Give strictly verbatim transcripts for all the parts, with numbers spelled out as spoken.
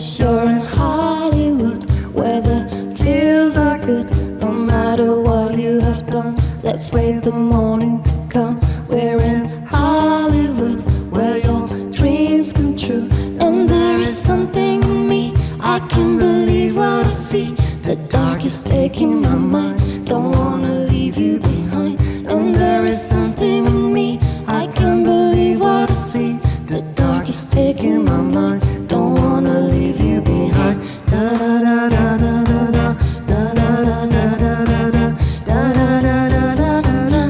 'cause you're in Hollywood, where the feels are good. No matter what you have done, let's wait the morning to come. We're in Hollywood, where your dreams come true. And there is something in me, I can't believe what I see. The dark is taking my mind, don't wanna leave you behind. And there is something in me, I can't believe what I see. The dark is taking my mind, don't wanna leave you behind. Da da da da da da da da da da da da da da da da da da da.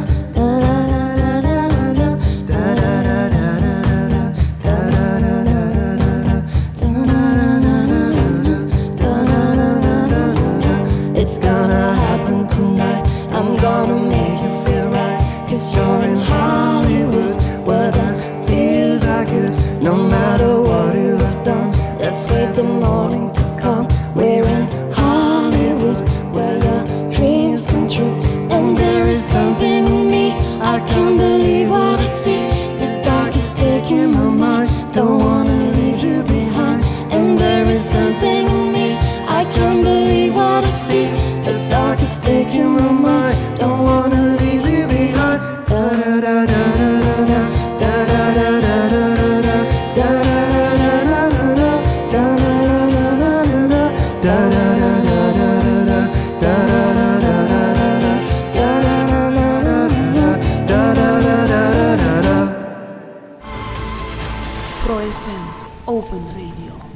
It's gonna happen tonight, I'm gonna make you feel right. 'Cause you're in Hollywood, where the feels are good. No matter what you have done, let's wait the morning to come. We're in Hollywood, where your dreams come true. And there is something in me, I can't believe what I see. The dark is taking my mind, don't wanna leave you behind. And there is something in me, I can't believe what I see. The dark is taking my mind, don't wanna leave you behind. Da da da da da da da da da da da da da da ProFM Open Radio.